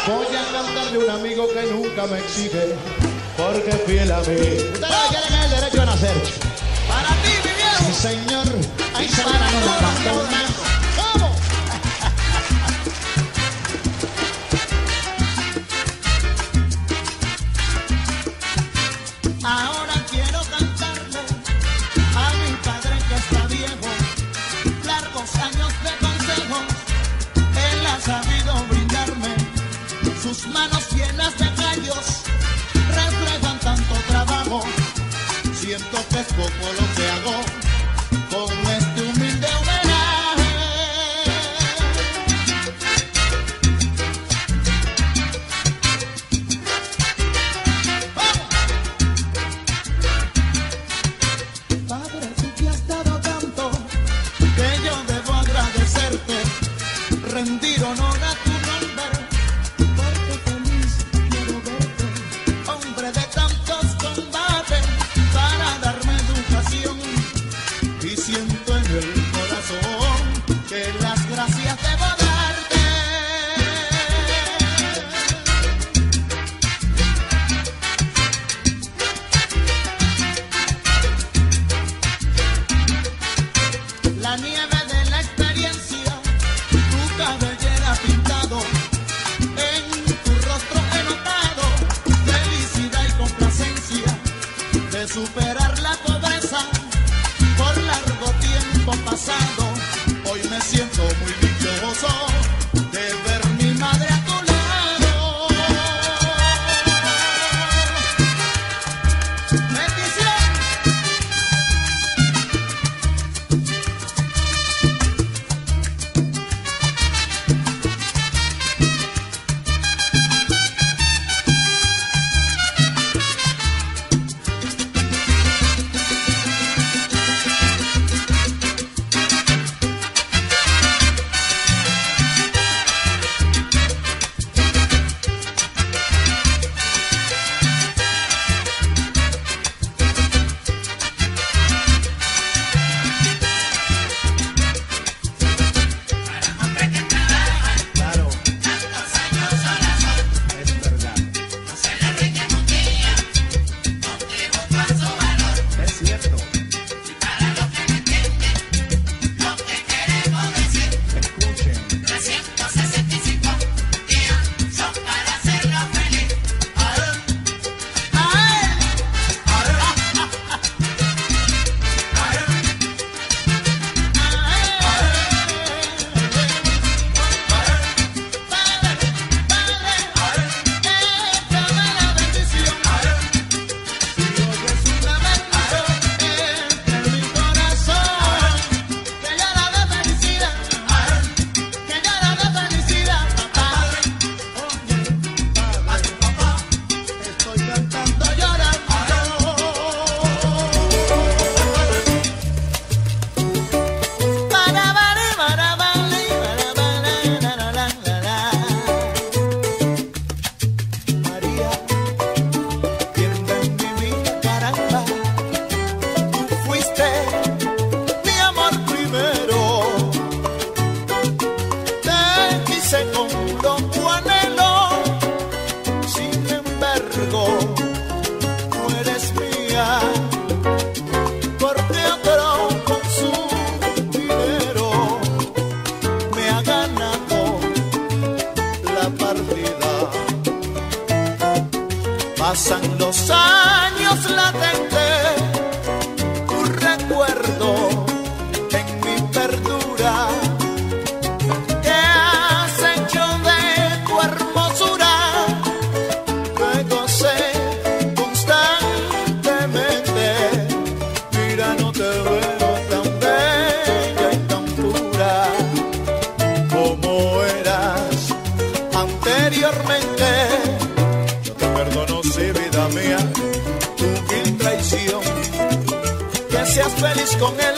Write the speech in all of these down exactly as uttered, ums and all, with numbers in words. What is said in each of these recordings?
Voy a cantarle a un amigo que nunca me exige, porque es fiel a mí. Ustedes tienen el derecho a nacer. Para ti, mi viejo. Sí, señor. Ahí se van a no la abandona. ¡Vamos! Ahora quiero cantarle a mi padre que está viejo. Largos años de consejos él ha sabido brindarme. Sus manos llenas de callos reflejan tanto trabajo. Siento que es poco lo que hago con este humilde homenaje. ¡Vamos! Padre, tú te has dado tanto que yo debo agradecerte, rendir honor a tu nombre, porque feliz quiero verte, hombre de tantos combates, para darme educación. Y siento en el corazón que las gracias debo darte. La nieve de la experiencia, tu cabellera pintado, en tu rostro he notado felicidad y complacencia de superar la pobreza por largo tiempo pasado. Hoy me siento muy dichoso de ver mi madre a tu lado. Bendición. Pasan los años latentes, tu recuerdo en mi perdura. ¿Qué has hecho de tu hermosura? Me gocé constantemente. Mira, no te veo tan bella y tan pura como eras anteriormente. Perdono si vida mía tu vil traición, que seas feliz con él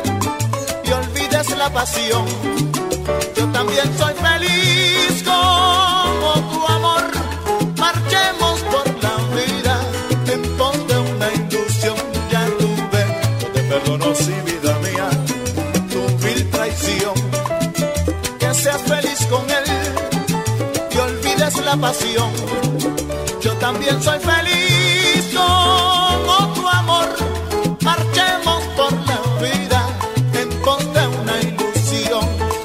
y olvides la pasión. Yo también soy feliz como tu amor. Marchemos por la vida en pos de una ilusión. Ya tuve, no te perdono si vida mía tu vil traición, que seas feliz con él y olvides la la pasión. Yo también soy feliz con otro amor. Marchemos por la vida en pos de una ilusión.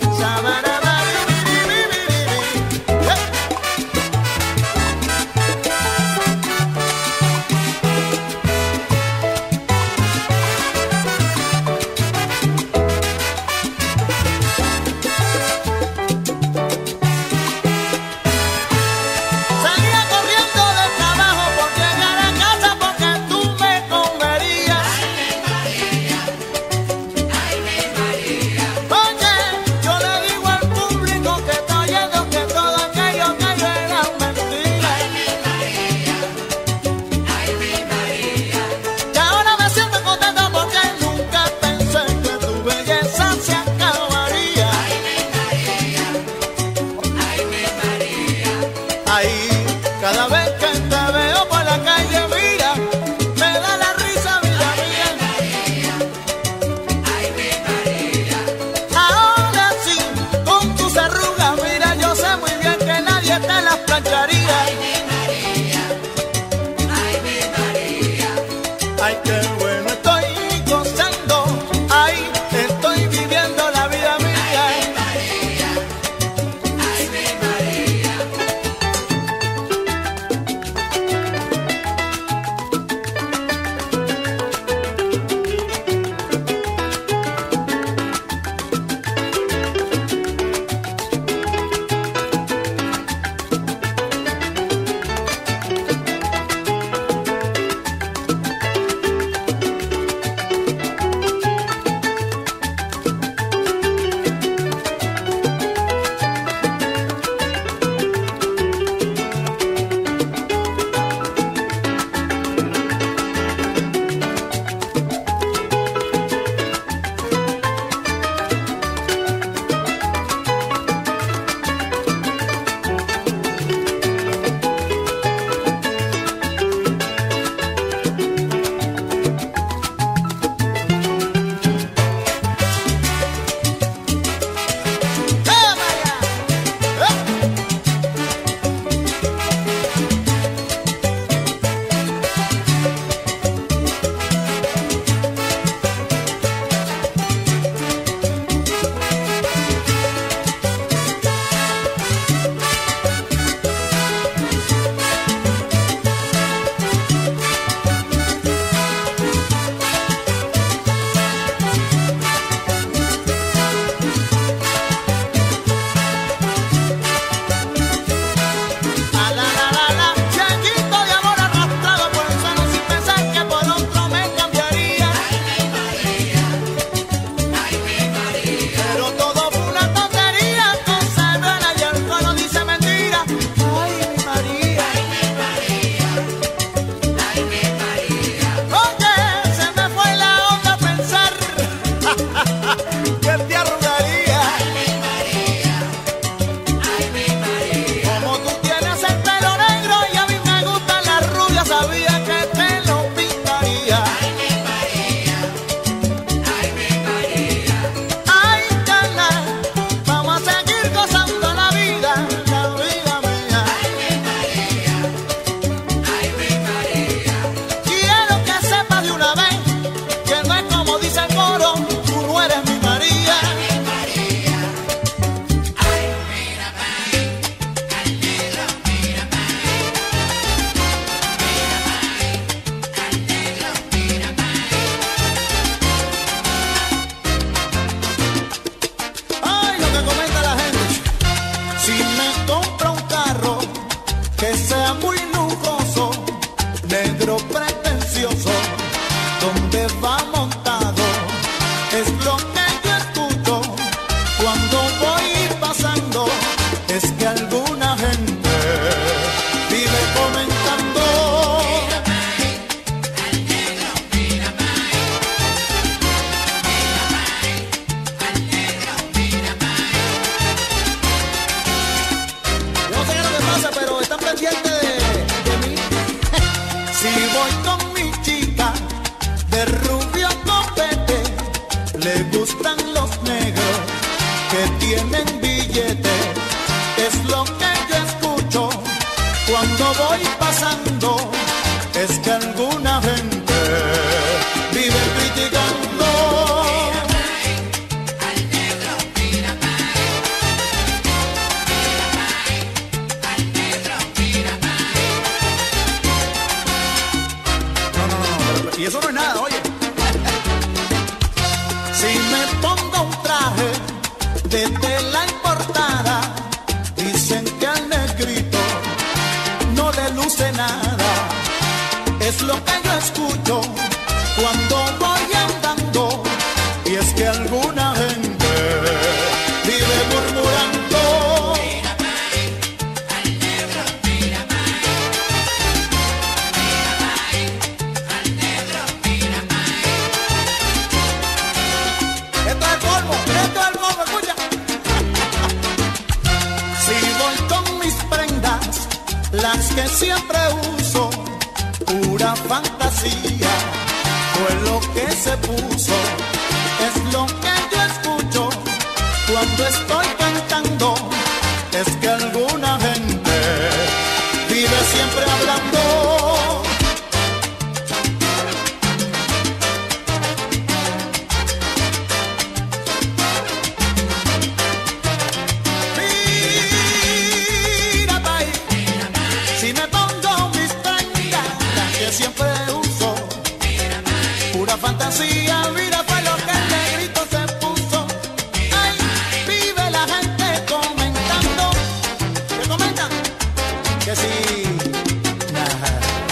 Cada vez que te veo por la calle, mira, me da la risa, vida mía. Ay, mi María. Ahora sí, con tus arrugas, mira, yo sé muy bien que nadie te las plancharía. Ay, mi María. Ay, mi María. Ay, qué bueno estoy gozando. Ay, estoy viviendo la vida mía. Ay, María. Ay, mi María. le gustan los negros que tienen billete, es lo que yo escucho cuando voy pasando es que alguna gente vive criticando. Al negro, mira más. Mira más. Al negro, mira más. No, no, no, no, y eso no es nada, oye. Si me pongo un traje de tela importada, dicen que al negrito no le luce nada. Es lo que yo escucho cuando voy andando, y es que alguna gente vive murmurando. Mira más. Al negro, mira más. Mira más. Al negro, mira más. Esto es el polvo, esto es el polvo, escucha. Si voy con mis prendas, las que siempre uso, pura fantasía, fue lo que se puso, es lo que yo escucho cuando estoy cantando, es que alguna gente vive siempre hablando. Mira, pai, si me pongo mis prendas, las que siempre uso, pura fantasía, mira fue lo que el negrito se puso. Ay, vive la gente comentando. ¿Qué comentan? Que sí. Nah.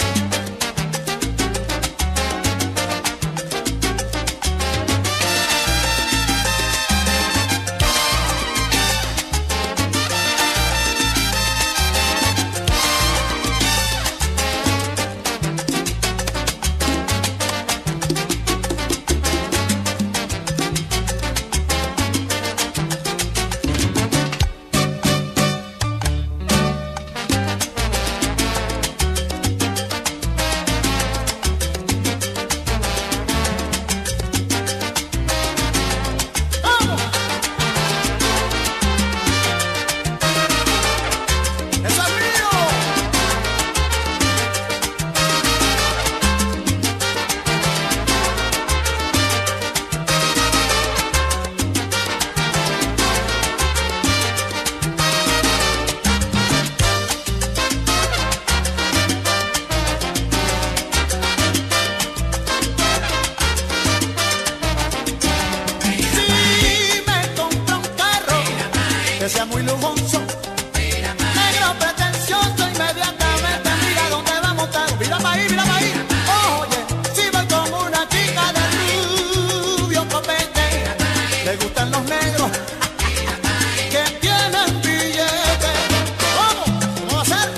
¡Vamos! ¡Eso es mío! Si me compro un carro que sea muy lujoso, negro pretencioso, inmediatamente mira dónde va a montar. Mira pa' ahí, mira pa' ahí. Oye, si voy con una chica de rubio copete, le gustan los negros que tienen billetes. ¿Cómo? ¿Cómo va a ser?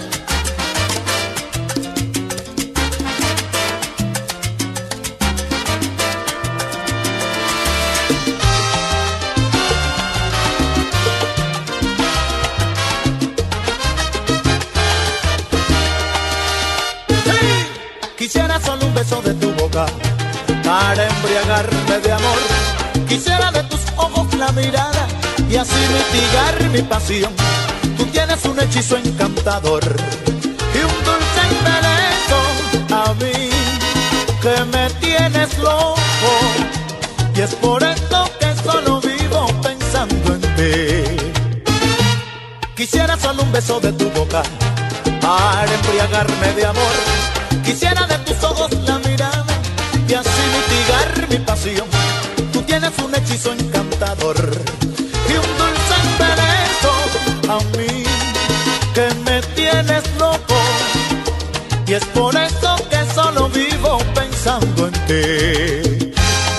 Quisiera solo un beso de tu boca para embriagarme de amor. Quisiera de tus ojos la mirada y así mitigar mi pasión. Tú tienes un hechizo encantador y un dulce embeleso a mí que me tienes loco. Y es por esto que solo vivo pensando en ti. Quisiera solo un beso de tu boca para embriagarme de amor. Quisiera de tus ojos la mirada y así mitigar mi pasión. Tú tienes un hechizo encantador y un dulce embeleso a mí que me tienes loco. Y es por eso que solo vivo pensando en ti.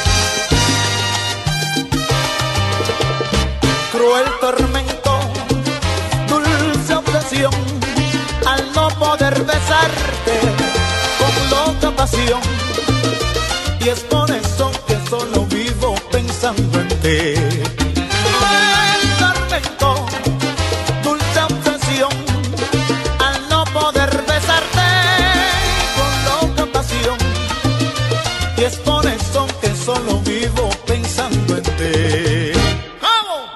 Cruel tormento, dulce obsesión, al no poder besarte con loca pasión. Y es por eso que solo vivo pensando en ti. Cruel tormento, dulce obsesión, al no poder besarte con loca pasión. Y es por eso que solo vivo pensando en ti. ¡Vamos!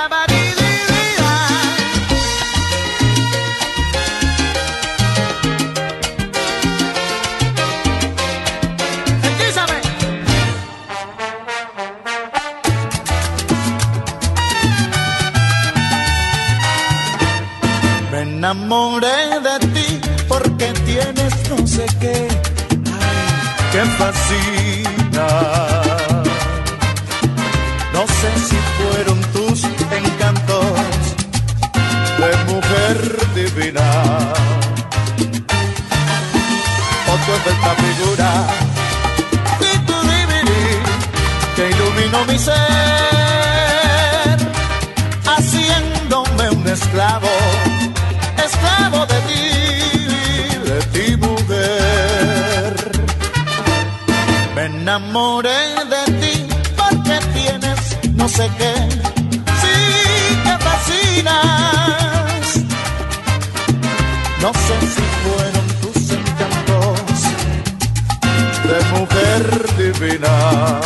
Me enamoré de ti porque tienes no sé qué, ay, que fascina. No sé si fueron tus encantos de mujer divina o tu esta figura de tu divini que iluminó mi ser, haciéndome un esclavo, esclavo de ti, de ti mujer. Me enamoré de ti porque tienes no sé qué, sí que fascinas. No sé si fueron tus encantos de mujer divina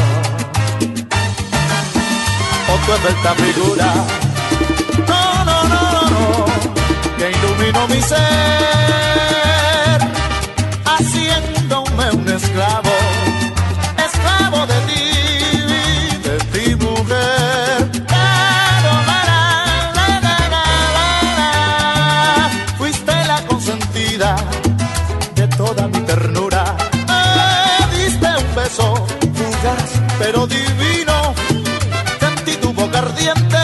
o tu esbelta figura, no, no, no, no, no, que iluminó mi ser, haciéndome un esclavo, esclavo de ti, de ti mujer. La, la, la, la, la, la, la. Fuiste la consentida de toda mi ternura. Me diste un beso fugaz pero divino, sentí tu boca ardiente,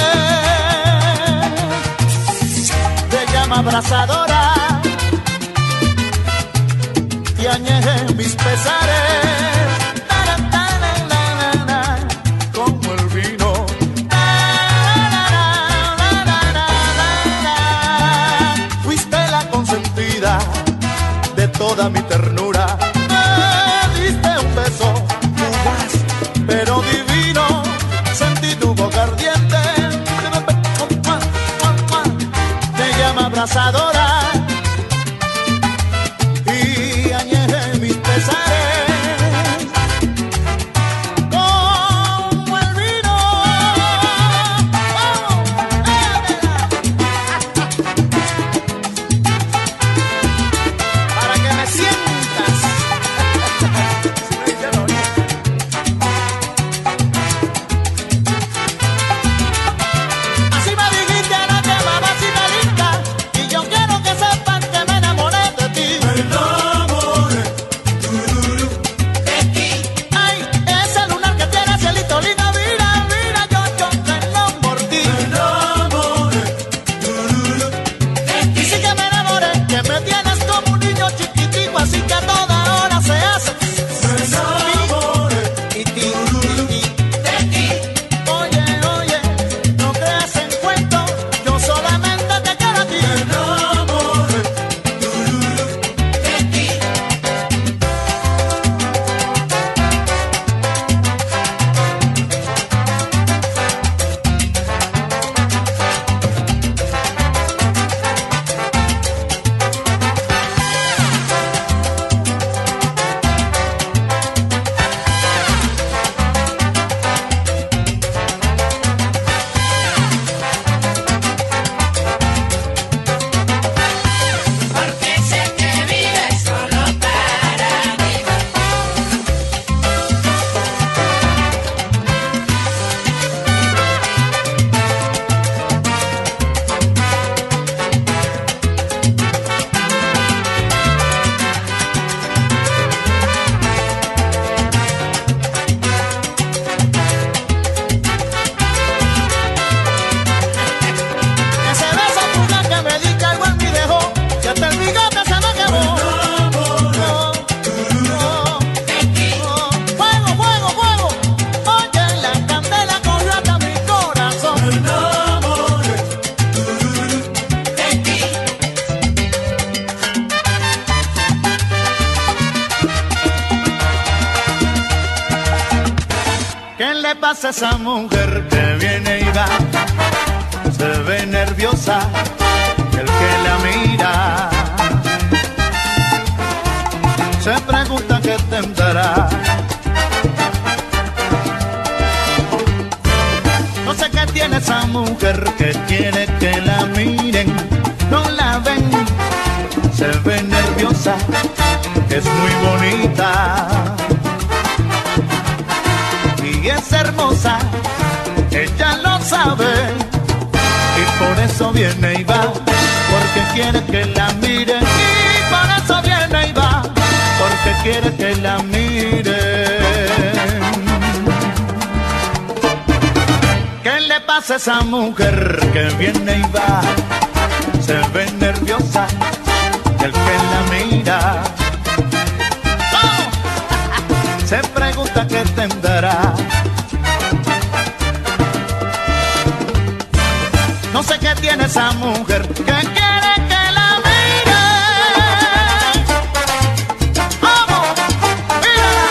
abrazadora, y añejé mis pesares, ta, ta, ta, ta, ta, ta, como el vino. Ta, ta, ta, ta, ta, ta, ta. Fuiste la consentida de toda mi ternura. Me diste un beso fugaz pero divino, sentí tu boca ardiente, abrazadora, y añejé mis pesares como el vino. ¡Vamos! Para que me sientas. Así me dijiste la que mamacita linda, y yo quiero que sepan que me enamoré de ti. Me enamoré de ti. Ay, ese lunar que tiene cielito lindo, mira, mira, yo, yo te lo por ti. Me enamoré de ti. Y sí que me enamoré, que me tienes como un niño chiquitico, así que a toda hora se hace. Me enamoré y ti, y de ti. Oye, oye, no creas en cuento, yo solamente te quiero a ti. Me enamoré de ti. Porque sé que vives solo para mí. Ese beso fugaz que me di igual me dejó, que hasta el bigote se me quemó. No, no, fuego, fuego, fuego. Oye, la candela cogió hasta mi corazón. Me enamoré De ti. ¿Qué le pasa a esa mujer que viene y va? Se ve nerviosa, el que la mira se pregunta qué tendrá. No sé qué tiene esa mujer mujer que quiere que la miren, no la ven, se ve nerviosa, es muy bonita y es hermosa, ella lo sabe y por eso viene y va, porque quiere que la miren y por eso viene y va, porque quiere que la miren. ¿Qué le pasa a esa mujer que viene y va? Se ve nerviosa el que la mira. ¡Oh! Se pregunta qué tendrá. No sé qué tiene esa mujer que quiere que la mire. ¡Vamos! ¡Mírala!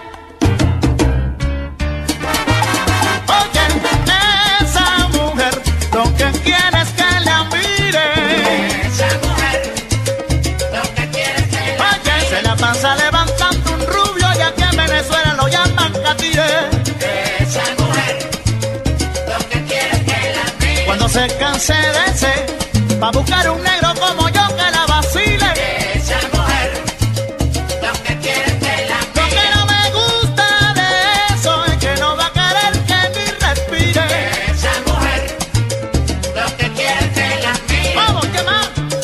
Oye, esa mujer lo que quiere es que la mire. Esa mujer lo que quiere es que la Oye, mire. se la pasa levantando un rubio y aquí en Venezuela lo llaman catire. Esa mujer lo que quiere es que la mire. Cuando se canse de ese, va a buscar un negro como yo que la vacile. Esa mujer lo que quiere es que la Lo mire. que no me gusta de eso es que no va a querer que ni respire. Esa mujer lo que quiere es que la mire. ¡Vamos, qué más!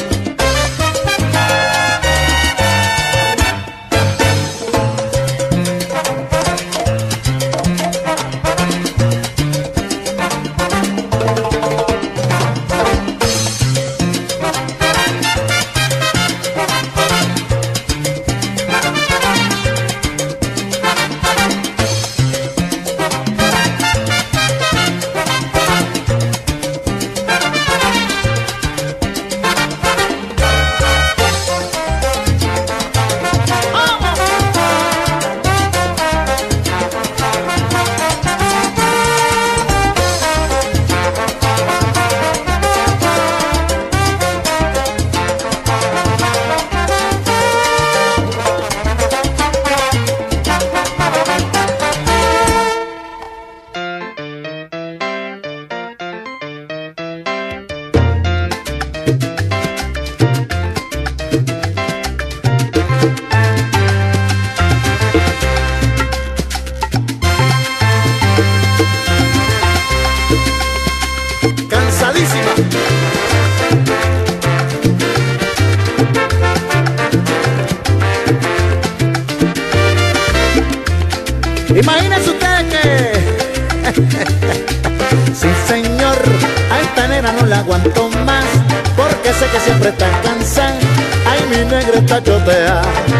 Cansadísima. Imagínense ustedes que sí señor, a esta nena no la aguanto más, porque sé que siempre está cansada. Ay, mi negra está chotea.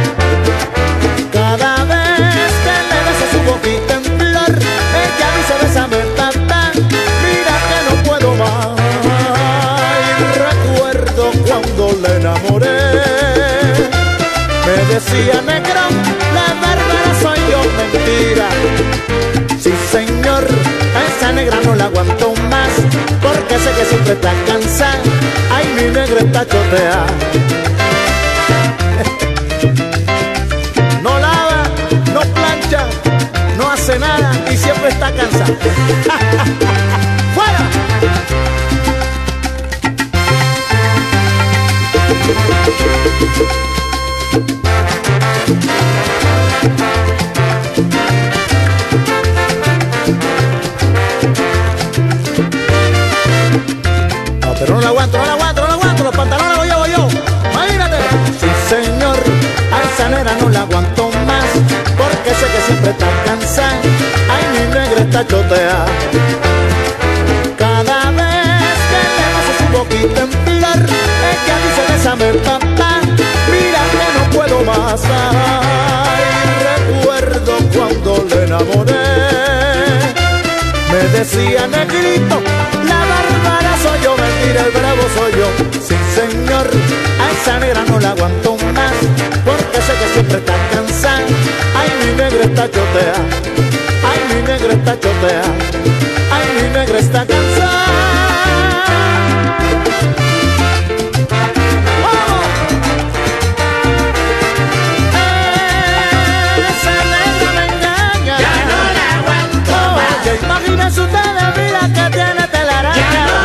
Cada vez que le beso su boquita en flor, ella dice bésame papá, mira que no puedo más. Y recuerdo cuando la enamoré, me decía negrón, la bárbara soy yo, mentira. Sí señor, a esa negra no la aguanto más, porque sé que siempre está cansada. Ay, mi negra está chotea. No lava, no plancha, no hace nada y siempre está cansada. ¡Fuera! No, pero no la aguanto, no la aguanto, no la aguanto, los pantalones los llevo yo. Imagínate. Sí señor, a esa nena no la aguanto más, porque sé que siempre está cansada. Ay, mi negra está chotea. Cada vez que le beso su boquita en flor, ella dice bésame papá, mira que no puedo más. Ay, recuerdo cuando le enamoré, me decía negrito, la bárbara soy yo, mentira, el bravo soy yo. Sí señor, a esa negra no la aguanto más, porque sé que siempre está cansada. Ay, mi negra está chotea. Ay, mi negra está chotea. Ay, mi negra está cansada. ¡Vamos! Esa negra me engaña. Ya no la aguanto más. Oye, imagínense ustedes, mira que tiene telaraña. Ya no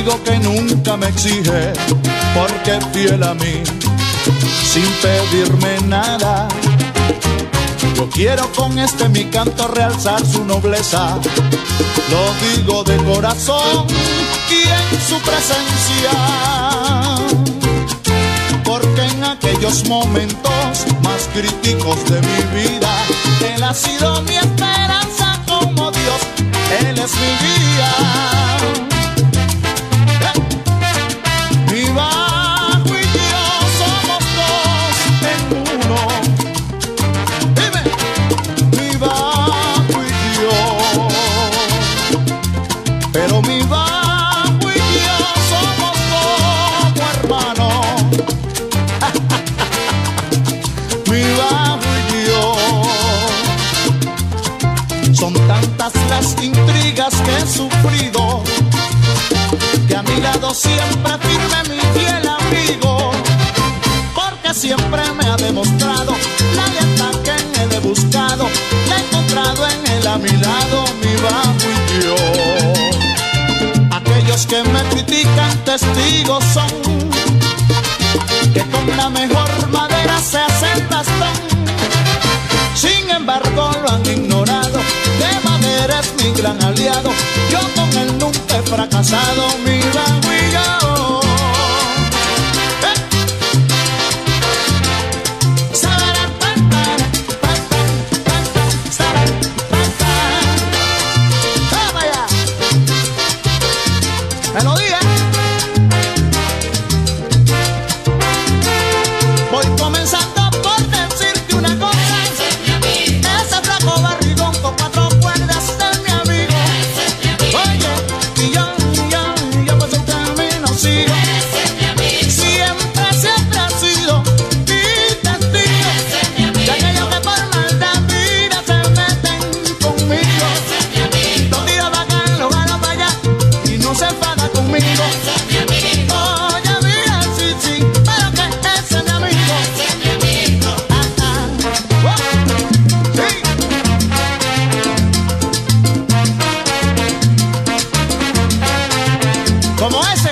amigo que nunca me exige, porque es fiel a mí, sin pedirme nada. Yo quiero con este mi canto realzar su nobleza, lo digo de corazón y en su presencia, porque en aquellos momentos más críticos de mi vida, él ha sido mi esperanza como Dios, él es mi guía. ¡Eh! Mi bajo y yo somos dos en uno. Dime, mi bajo y yo, pero mi bajo y yo somos como hermanos. Mi bajo y yo, son tantas las intrigas que he sufrido, que a mi lado siempre firme mi fiel amigo, porque siempre me ha demostrado la lealtad que en él he buscado, la he encontrado en él a mi lado, mi bajo y yo. Aquellos que me critican testigos son, que con la mejor madera se hace el bastón. Sin embargo lo han ignorado, de madera es mi gran aliado, yo con él nunca he fracasado, mi bajo y yo. ¡Eh! ¡Vamos allá! ¡Melodía! Voy comenzando por decirte una cosa. Ese flaco barrigón con cuatro cuerdas es mi amigo. Oye, y yo, y yo, y yo por su camino sigo. Siempre, siempre ha sido mi testigo de aquellos que por maldad mira se meten conmigo. Los tiros para acá, los ganos para allá y no se enfada conmigo. Oye, mira, sí, sí, pero que ese es mi amigo. Ah, ah, oh, sí. Como ese.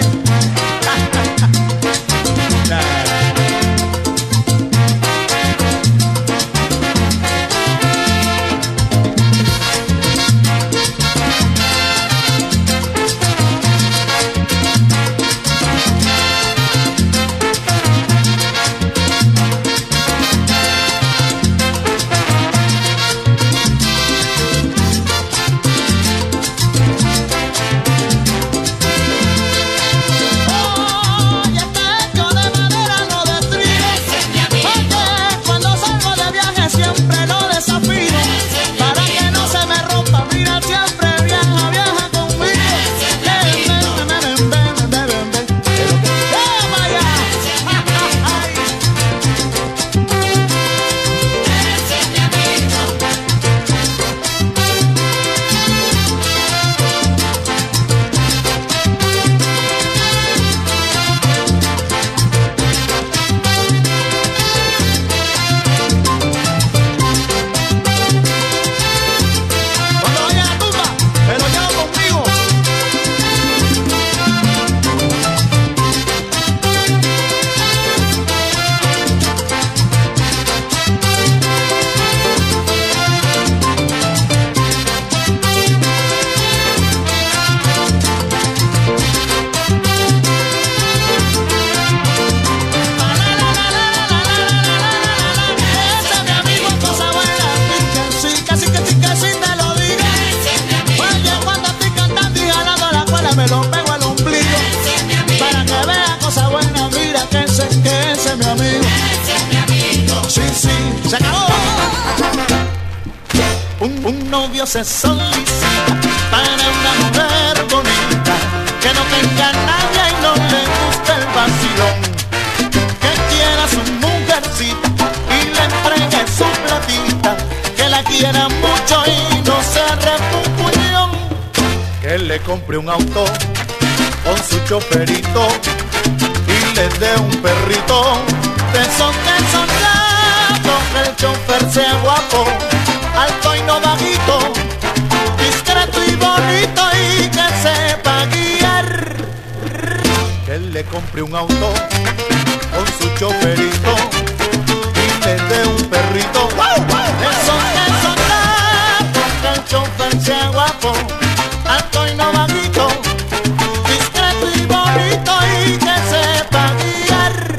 Oye, techo de madera no de trigo. Oye, cuando salgo de viaje siempre lo desafío, para que no se me rompa. Mira, siempre viaja, viaja conmigo. Ven, ven, ven, ven, ven, ven, ven, ven. ¡Toma ya! Ay. Cuando vaya a la tumba, me lo llevo conmigo. Ese es mi amigo en cosa buena, que sí, casi que sí, que sí te lo digo. Oye, cuando estoy cantando y jalando la cuerda me lo pego al ombligo, para que vea cosa buena. Mira que ese, que ese es mi amigo. Sí, sí, se acabó. Un, un novio se solicita para una mujer bonita, que no tenga nadie y no le guste el vacilón, que quiera su mujercita y le entregue su platita, que la quiera mucho y no se repupuñón, que le compre un auto con su choferito y le dé un perrito de esos que son largos, que el chofer sea guapo, alto y no bajito, discreto y bonito y que sepa guiar. le compre un auto con su choferito y le dé un perrito. Eso que son datos, que el chofer sea guapo, alto y no bajito, discreto y bonito y que sepa guiar.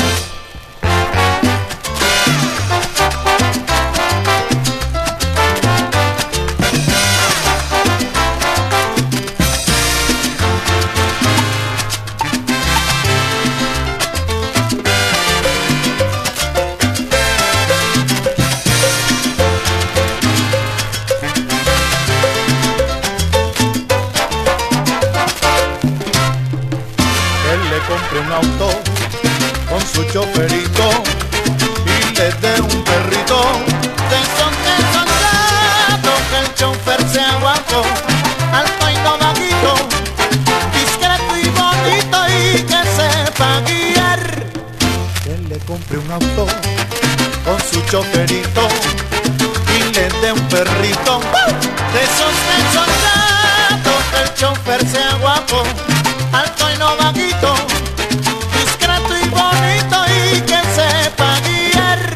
Compre un auto con su choferito y le dé un perrito. De esos que son datos, que el chofer sea guapo, alto y no bajito, discreto y bonito y que sepa guiar. Que le compre un auto con su choferito y le dé un perrito. De esos que son datos, que el chofer sea guapo, alto y no bajito, discreto y bonito y que sepa guiar.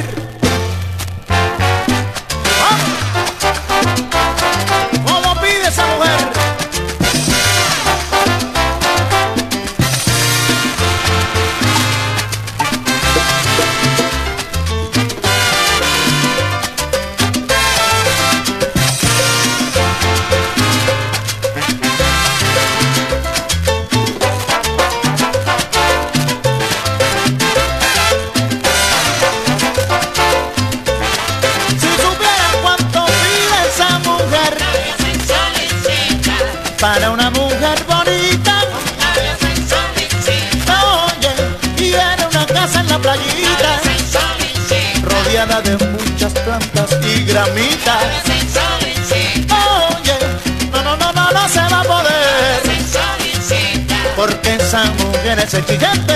¡Oh! ¿Cómo pide esa mujer? Para una mujer bonita, oye, y era una casa en la playita, rodeada de muchas plantas y gramitas. Oye, no, no, no, no, no se va a poder, porque esa mujer es exigente.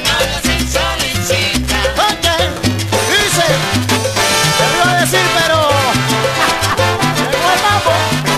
Oye, dice, te lo iba a decir, pero llegó el mambo.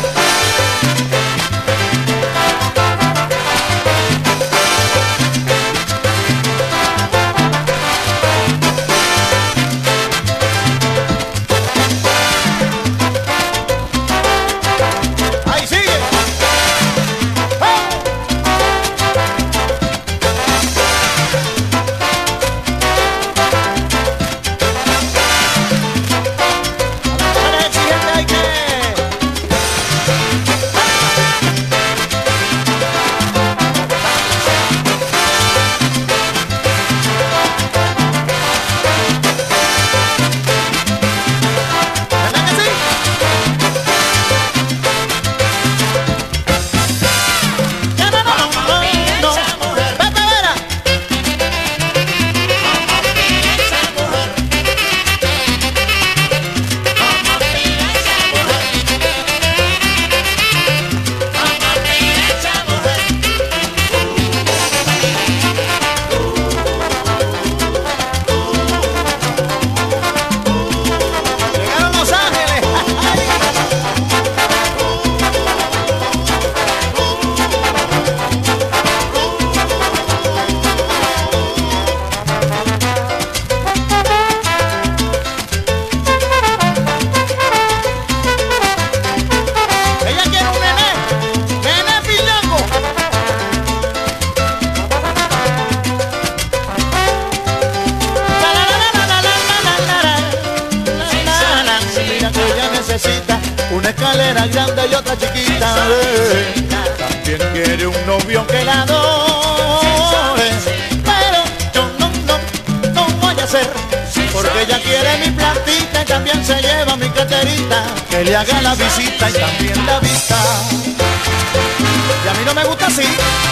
Una escalera grande y otra chiquita, eh. También quiere un novio que la adore, pero yo no, no, no voy a hacer, porque ella quiere mi plantita y también se lleva mi carterita, que le haga la visita y también la vista. Y a mí no me gusta así.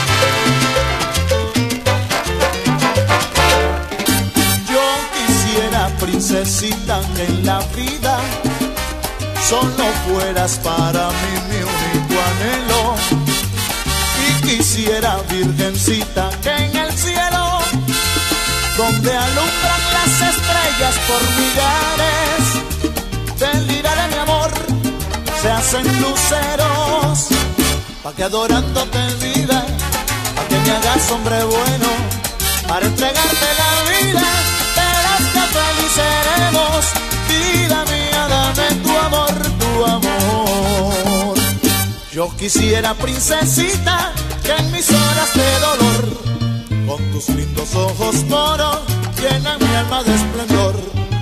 Yo quisiera, princesita, que en la vida solo fueras para mí mi único anhelo. Y quisiera, virgencita, que en el cielo, donde alumbran las estrellas por millares, del lira de mi amor se hacen luceros, pa' que adorándote viva, pa' que me hagas hombre bueno para entregarte la vida. Verás que feliz seremos, vida mía, dame tu amor, tu amor. Yo quisiera, princesita, que en mis horas de dolor, con tus lindos ojos moros, llenan mi alma de esplendor.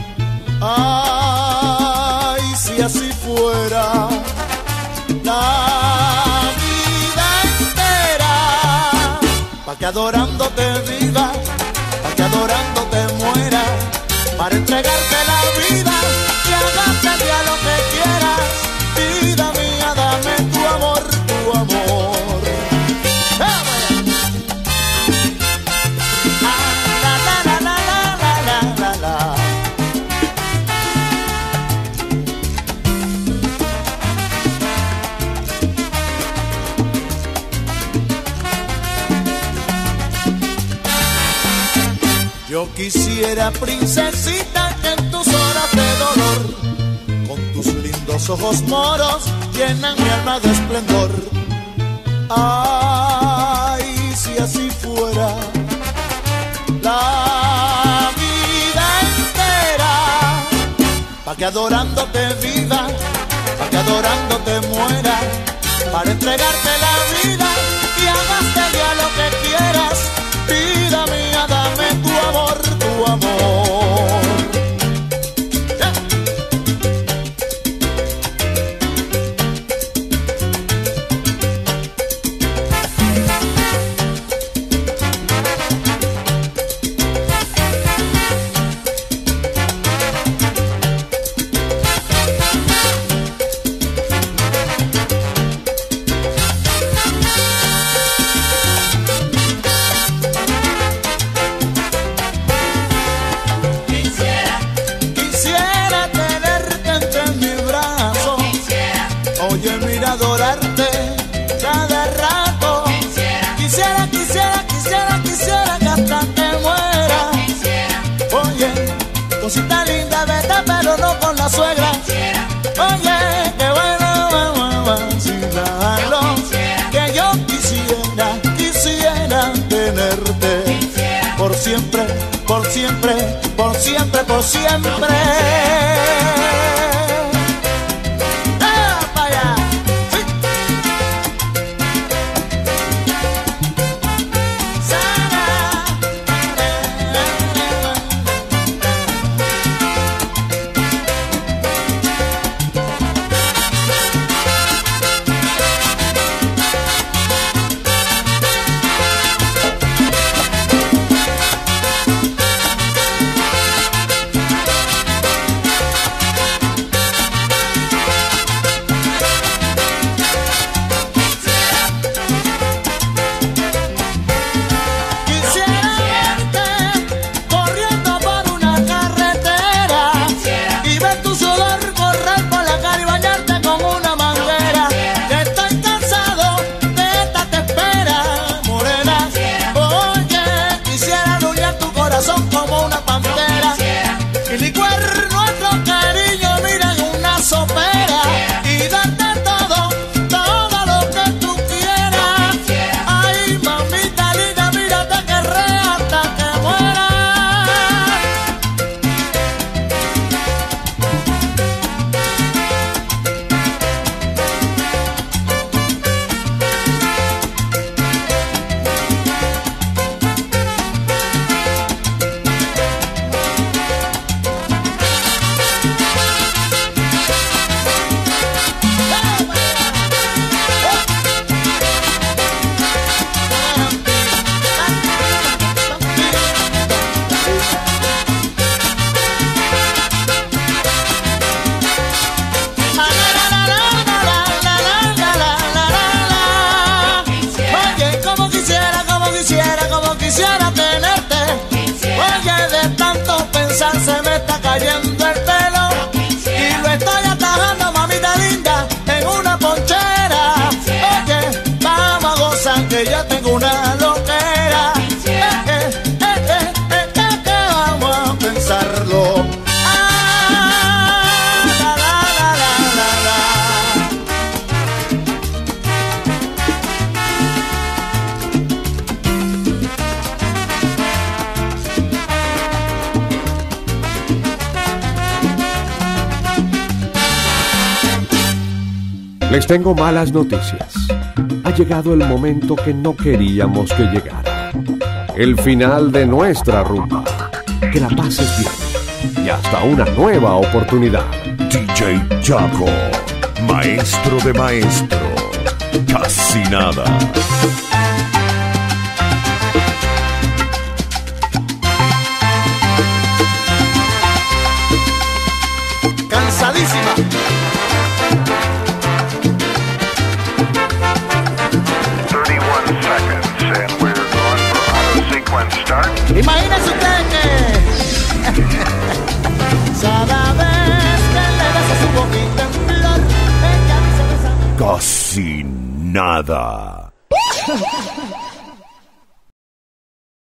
Ay, si así fuera la vida entera, pa' que adorándote viva, pa' que adorándote muera, para entregarte la vida y hagarte a lo que quieras. Vida mía, dame tu amor, tu amor. ¡Eh, ah, la, la, la, la, la, la, la, la. Yo quisiera, princesita, que en tus horas de dolor, con tus lindos ojos moros, llenan mi alma de esplendor. Ay, si así fuera la vida entera, pa' que adorándote viva, pa' que adorándote muera, para entregarte la vida y hagarte ya lo que quieras. Vida mía, dame tu amor, tu amor. Yeah. Adorarte cada rato. Quisiera, quisiera, quisiera, quisiera que hasta te muera. Oye, cosita linda, vete, pero no con la suegra. Oye, qué bueno, vacilarlo. Que yo quisiera, quisiera tenerte por siempre, por siempre, por siempre, por siempre. Se me está cayendo el pelo y lo estoy atajando, mamita linda, en una ponchera. Oye, vamos a gozar que yo tengo una loquera. Eh, eh, eh, eh, eh, eh, que vamos a pensarlo. Ah, la, la, la, la, la, la. Les tengo malas noticias. Ha llegado el momento que no queríamos que llegara. El final de nuestra rumba. Que la pases bien. Y hasta una nueva oportunidad. D J Jaco, maestro de maestro. Casi nada. Cansadísima. thirty-one seconds and we're going for auto sequence start. Imagínense usted que cada vez que le besa su boquita en flor, ella dice besame. Casi nada.